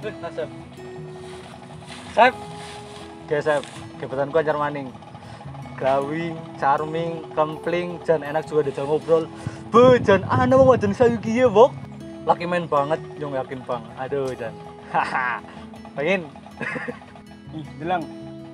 Nasib. Sep. Gesep. Gebetanku anjar maning. Glowing, charming, kempling, jan enak juga diajak ngobrol. Jan ana wong wadon sayu ki ya, Bok. Laki main banget, nyong yakin bang. Aduh, jan. Haha. Pengen. Ih, Delang.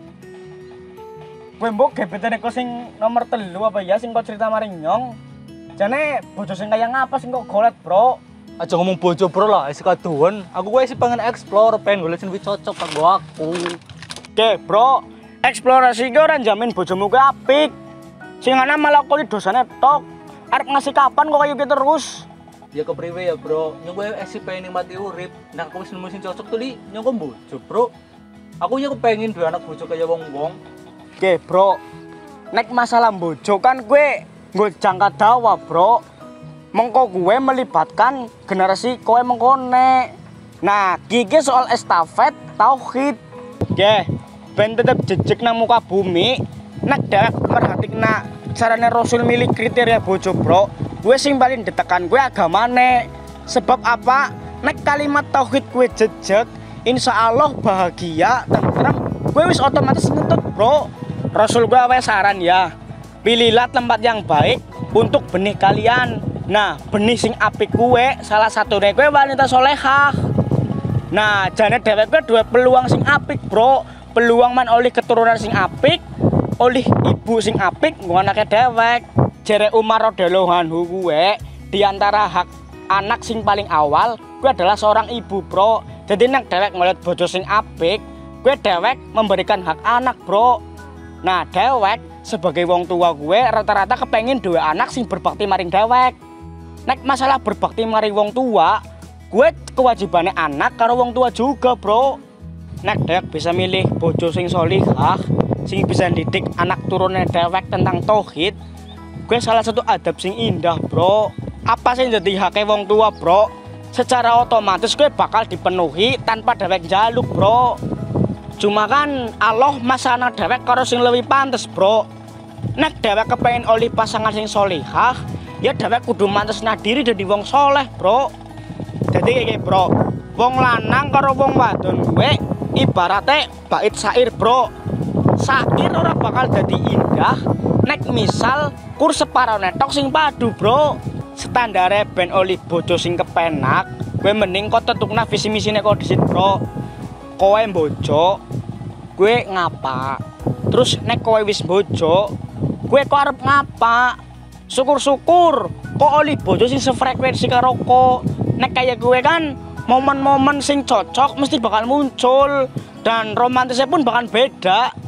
Kowe mbok gebetane kok sing nomor 3 apa ya sing kok cerita maring nyong? Jane bojo sing kaya ngapa sing kok golet, Bro? Aja ngomong bojo, Bro lah, isi kaduan. Aku kuwi sih pengen explore, pengen golek sing cocok kanggo aku. Oke, Bro. Eksplorasi ki ora jamin bojomu kuwi apik. Sing ana malah kok dosane tok. Arep ngasih kapan kok kayu ki terus? Ya kepriwe ya, Bro. Nyong kuwi esi pengen nikmati urip. Nek aku wis nemu sing cocok tuh li, nyong kok bojo, Bro. Aku ya kepengin duwe anak bojo kaya wong-wong. Oke, Bro. Nek masalah bojo kan gue nggo jangka dawa, Bro. Mengko gue melibatkan generasi kowe mengkone. Nah, kiki soal estafet tauhid. Oke, ben tetep jejeg nang muka bumi. Nek dewek merhatikna carane Rasul milih kriteria bojo, Bro. Gue sing paling ditekan gue agamane. Sebab apa? Nek kalimat tauhid gue jejeg, insya Allah bahagia, tentrem, gue wis otomatis ngentut, Bro. Rasul gue awe saran ya, pilihlah tempat yang baik untuk benih kalian. Nah, benih sing apik gue, salah satunya gue wanita solehah. Nah, jane dhewek gue dua peluang sing apik, Bro. Peluang man oleh keturunan sing apik, oleh ibu sing apik, gue anaknya dhewek. Jere Umar radhiyallahu anhu gue, diantara hak anak sing paling awal, gue adalah seorang ibu, Bro. Jadi nek dhewek ngeliat bojo sing apik, gue dhewek memberikan hak anak, Bro. Nah, dhewek sebagai wong tua gue rata-rata kepengin dua anak sing berbakti maring dhewek. Nek masalah berbakti maring wong tua, gue kewajibannya anak karo wong tua juga, Bro. Nek dhewek bisa milih bojo sing sholihah, sing bisa didik anak turunnya dhewek tentang tauhid, gue salah satu adab sing indah, Bro. Apa sih jadi haknya wong tua, Bro? Secara otomatis gue bakal dipenuhi tanpa dhewek jaluk, Bro. Cuma kan Allah masana dhewek karo sing lebih pantes, Bro. Nek dhewek kepengen oleh pasangan sing sholihah, ya dhewek kudu mantesna diri dadi wong soleh, Bro. Jadi kayak Bro, wong lanang karo wong wadon gue ibaratnya bait syair, Bro. Syair ora bakal jadi indah nek misal kur separone tok sing padu, Bro. Standare ben oli bojo sing kepenak, gue mending kok tetukna visi misine kok disit, Bro. Kowe bojo, gue ngapa? Terus nek kowe wis bojo, gue kok arep ngapa? Syukur-syukur kok oli bojo sing sefrekuensi karo kok. Nek kaya gue kan momen-momen sing cocok mesti bakal muncul dan romantisnya pun bakal beda.